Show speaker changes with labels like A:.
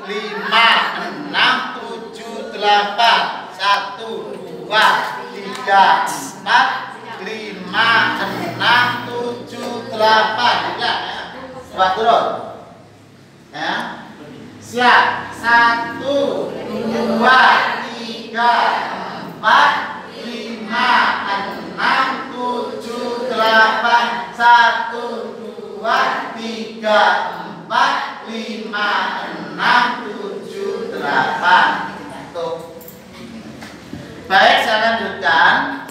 A: 5, 6, 7, 8. 1, 2, 3, 4, 5, 6, 7, 8. Ya, coba turun. Ya. Siap. 1, 2, 3, 4, 5, 6, 7, 8. 1, 2, 3, 4, 5, 6, 7, 8. Tuh. Baik, saya lanjutkan.